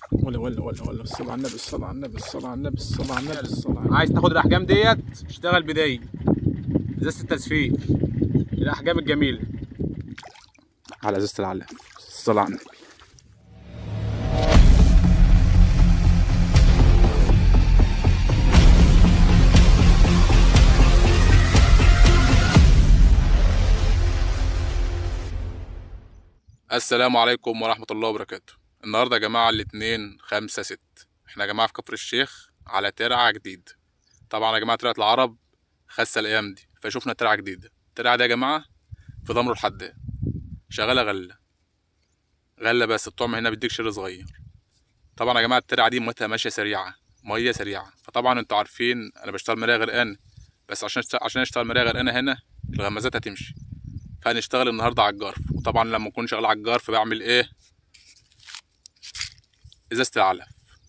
ولا الصلاة على النبي، الصلاة على النبي، الصلاة على النبي، الصلاة على النبي، الصلاة على النبي. عايز تاخد الاحجام ديت اشتغل بداية ازازة التزفير، الاحجام الجميلة على ازازة العلم، الصلاة على النبي. السلام عليكم ورحمة الله وبركاته. النهاردة يا جماعة الاثنين 5/6، احنا يا جماعة في كفر الشيخ على ترعة جديد. طبعا يا جماعة ترعة العرب خاسة الأيام دي، فشوفنا ترعة جديدة. الترعة دي يا جماعة في ضمر الحداد، شغالة غلة بس الطعم هنا بيديك شر صغير. طبعا يا جماعة الترعة دي ميتها ماشية سريعة، مية سريعة. فطبعا انتوا عارفين أنا بشتغل مراية غرقانة، بس عشان اشتغل مراية غرقانة هنا الغمازات هتمشي، فهنشتغل النهارده على الجرف. وطبعا لما اكون شغال على الجرف بعمل ايه؟ ازازه العلف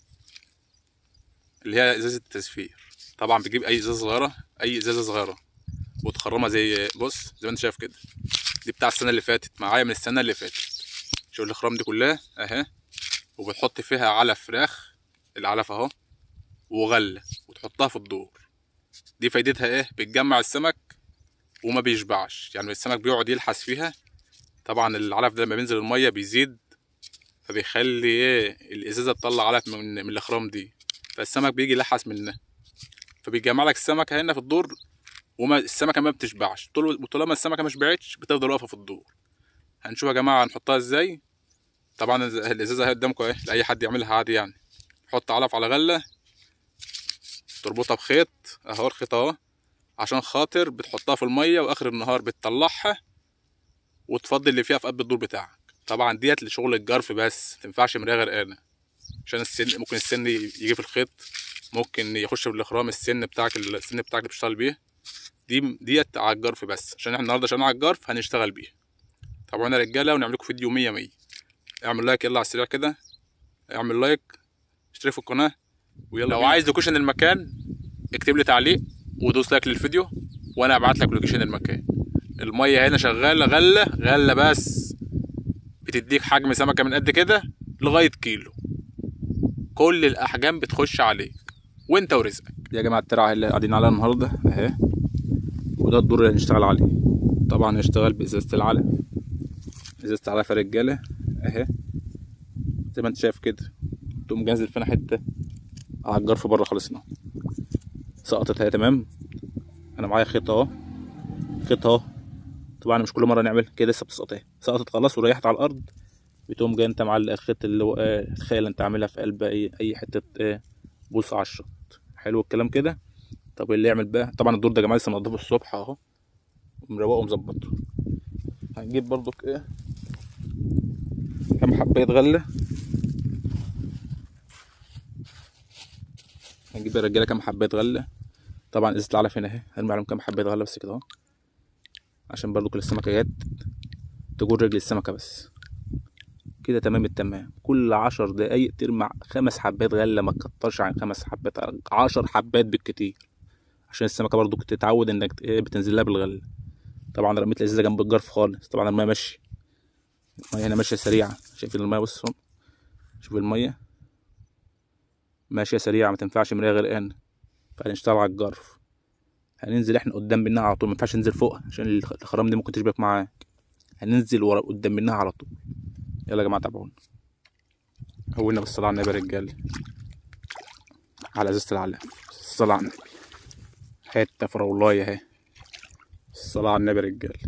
اللي هي ازازه التزفير. طبعا بتجيب اي ازازه صغيره، اي ازازه صغيره وتخرمها زي بص زي ما انت شايف كده. دي بتاع السنه اللي فاتت، معايا من السنه اللي فاتت. شوف الخرام دي كلها اهي، وبتحط فيها علف فراخ، العلف اهو، وغله، وتحطها في الدور. دي فايدتها ايه؟ بتجمع السمك وما بيشبعش، يعني السمك بيقعد يلحس فيها. طبعا العلف ده لما بينزل الميه بيزيد، فبيخلي ايه الازازه تطلع علف من الاخرام دي، فالسمك بيجي يلحس منها، فبيجمع لك السمكه هنا في الدور، وما السمكه ما بتشبعش. طالما السمكه ما شبعتش بتفضل واقفه في الدور. هنشوف يا جماعه هنحطها ازاي. طبعا الازازه اهي قدامكم اهي، لاي حد يعملها عادي يعني. حط علف على غله، تربطها بخيط اهو، الخيط اهو، عشان خاطر بتحطها في الميه واخر النهار بتطلعها وتفضي اللي فيها في قلب الدور بتاعك. طبعا ديت لشغل الجرف بس، متنفعش مرايه غرقانه، عشان السن ممكن السن يجي في الخيط، ممكن يخش في الاخرام السن بتاعك اللي بتشتغل بيه. ديت على الجرف بس، عشان احنا النهارده عشان على الجرف هنشتغل بيها. طبعا يا رجاله ونعمل لكم فيديو 100. اعمل لايك يلا على السريع كده، اعمل لايك، اشترك في القناه ويلا. لو عايز لوكيشن المكان اكتب لي تعليق ودوس لايك للفيديو وانا ابعت لك لوكيشن المكان. الميه هنا شغاله غله بس، بتديك حجم سمكه من قد كده لغايه كيلو. كل الاحجام بتخش عليك وانت ورزقك. دي يا جماعة الترعة اللي قاعدين عليها النهاردة اهي، وده الدور اللي هنشتغل عليه. طبعا هنشتغل بإزازة العلف، إزازة العلف يا رجالة اهي، زي ما انت شايف كده. تقوم جنزل فينا حتة على الجرف بره خلصنا، سقطت اهي تمام. انا معايا خيط اهو، خيط اهو. طبعا مش كل مرة نعمل كده، لسه بتسقط اهي، سقطت خلاص وريحت على الأرض. بتقوم جاي انت معلق الخيط اللي هو تخيل انت عاملها في قلب اي حتة بوص على الشط. حلو الكلام كده. طب اللي يعمل بقى، طبعا الدور ده يا جماعه لسه منضفه الصبح اهو، ومروقه ومظبطه. هنجيب برضك ايه كام حبايه غله. هنجيب يا رجاله كام حبايه غله. طبعا ازازه العلف هنا اهي، هرمي عليهم كام حبايه غله بس كده اهو، عشان برضك السمكه جت تجر رجل السمكه بس كده. تمام التمام. كل 10 دقايق ترمي 5 حبايات غله، ما تكترش عن 5 حبايات، 10 حبايات بالكتير، عشان السمكه برضو تتعود انك بتنزل لها بالغله. طبعا رميت الازازه جنب الجرف خالص. طبعا الميه ماشيه، الميه هنا ماشيه سريعه. شايفين الميه؟ بصوا شوف الميه ماشيه سريعه، ما تنفعش مرايه غرقانه. فهنشتغل على الجرف. هننزل احنا قدام منها على طول، ما ينفعش ننزل فوق عشان الخرام دي ممكن تشبك معاك. هننزل ورا قدام منها على طول. يلا يا جماعه تابعونا. هولنا بالصلاه على النبي يا رجاله، على ازازه العلف، الصلاه على النبي. حته فراولايه اهي، الصلاه على النبي يا رجاله.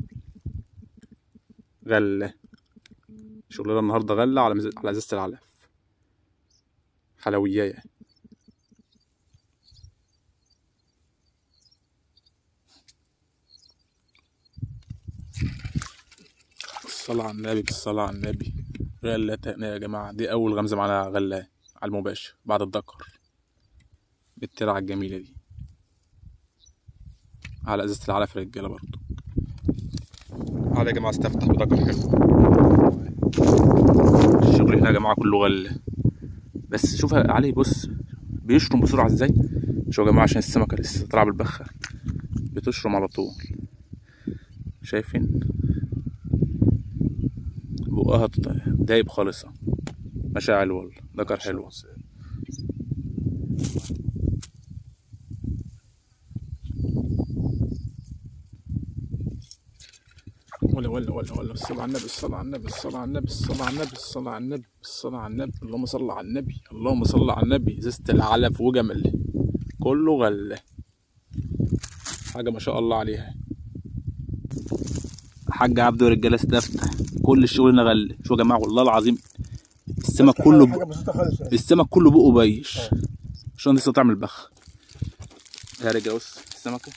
غله، شغلنا النهارده غله على ازازه العلف، حلويايه. الصلاة على النبي، بالصلاة على النبي. غلة تانية يا جماعة، دي أول غمزة معانا غلة على المباشر بعد الدكر بالترعة الجميلة دي، على ازازة العلف يا رجالة برضه. على يا جماعة استفتح بدكر حلو. الشغل هنا يا جماعة كله غلة، بس شوف علي بص بيشرم بسرعة ازاي. شوف يا جماعة عشان السمكة لسه طالعة بالبخة بتشرم على طول. شايفين بقها دايب خالص. مشاعل والله، ذكر حلو. ولا الصلاة على النبي، الصلاة على النبي، الصلاة على النبي، الصلاة على النبي، الصلاة على النبي، الصلاة على النبي، اللهم صل على النبي، اللهم صل على النبي. ازازة العلف وجمل كله غلة، حاجة ما شاء الله عليها. حاج عبده ورجالة استفتح، كل الشغل هنا غلة. شوفوا يا جماعة والله العظيم السمك كله السمك كله بقه بيش عشان لسه تعمل بخ. يا رجالة بص السمكة،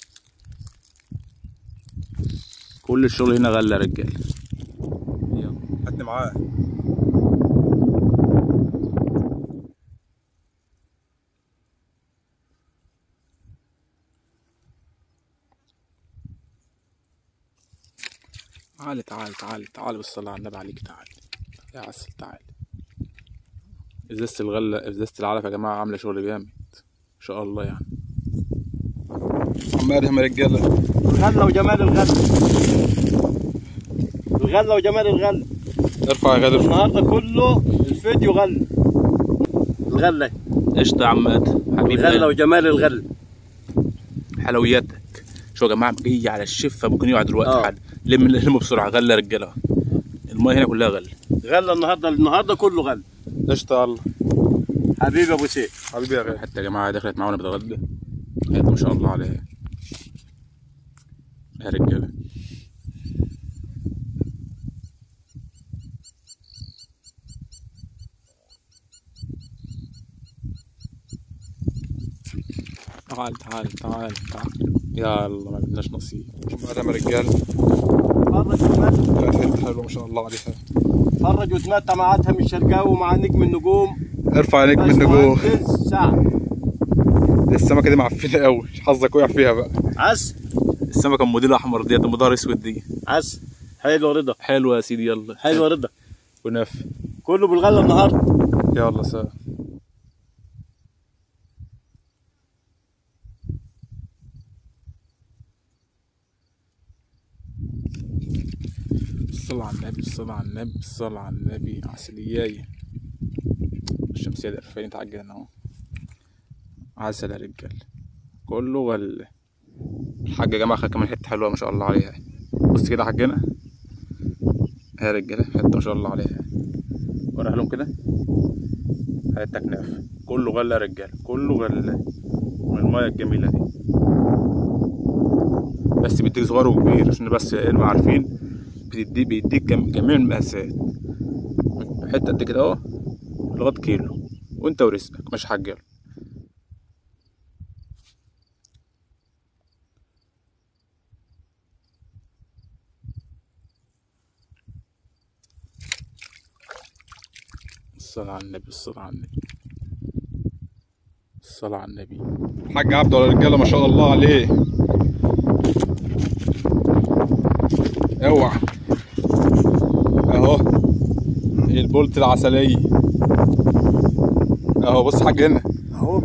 كل الشغل هنا غلة يا رجالة. يلا هاتني معاه. تعالي بالصلاة على النبي عليك، تعالي يا عسل تعالي. ازازة الغلة ازازة العلف يا جماعة عاملة شغل جامد ان شاء الله يعني. عم ادهم يا رجالة، الغلة وجمال الغلة، الغلة وجمال الغلة. ارفع يا غادر. النهارده كله الفيديو غلة، الغلة قشطة يا عم ادهم حبيبي. الغلة وجمال الغلة حلوياتك. شو يا جماعة جاي على الشفة، ممكن يقعد دلوقتي حد. لم بسرعة. غلة يا رجالة، المايه هنا كلها غلة. غلة النهارده كله غلة. قشطة يلا حبيبي ابو سيف، حبيبي يا غالي. حتى يا جماعة دخلت معانا بتغدى، ما شاء الله عليها يا رجالة. تعال يلا ما بدناش نصيب. بعدها يا رجالة فرج وتمتع. حته حلوه ما شاء الله عليها. فرج وتمتع مع ادهم الشرقاوي ومع نجم النجوم. ارفع نجم النجوم. ساعة السمكه دي معفنه قوي، حظك وقع فيها بقى. عسل. السمكه ام موديل احمر ديت، ام ظهر اسود دي. عسل. حلو رضا. حلوه يا سيدي يلا. حلوه رضا. ونف كله بالغله النهارده. يلا سلام. الصلاة على النبي، الصلاة على النبي، الصلاة على النبي. عسلياية الشمسية دي قرفاني تعجلنا اهو. عسل يا رجال كله غل. الحاجة يا جماعة خد كمان حتة حلوة ما شاء الله عليها. بص كده حجنا يا رجالة، حتة ما شاء الله عليها. وريها لهم كده حتة كناف. كله غلة يا رجال، كله غلة من المايه الجميلة دي. بس بيديك صغير وكبير عشان بس نبقى عارفين. بيديك جميع المقاسات، حتة قد كده اهو لغاية كيلو، وانت ورزقك مش حاجة. الصلاة على النبي، الصلاة على النبي، الصلاة على النبي. الحاج عبده والرجالة ما شاء الله عليه. اوعى اهو البولت العسلية اهو. بص حاج هنا اهو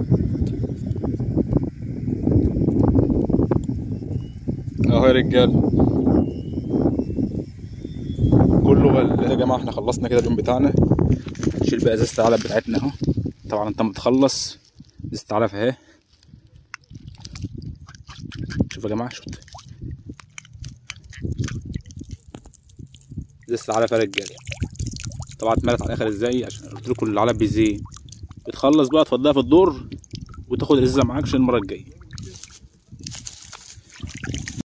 اهو يا رجالة كله غل. يا جماعة احنا خلصنا كده اليوم بتاعنا. نشيل بقى ازازة العلب بتاعتنا اهو. طبعا انت متخلص ازازة العلب اهي. شوفوا يا جماعة، شفت ازازة العلب يا رجالة. طبعا اتملت على الاخر ازاي؟ عشان قلت لكم العلب بيزيد. بتخلص بقى تفضيها في الدور وتاخد الازازة معاك عشان المرة الجاية.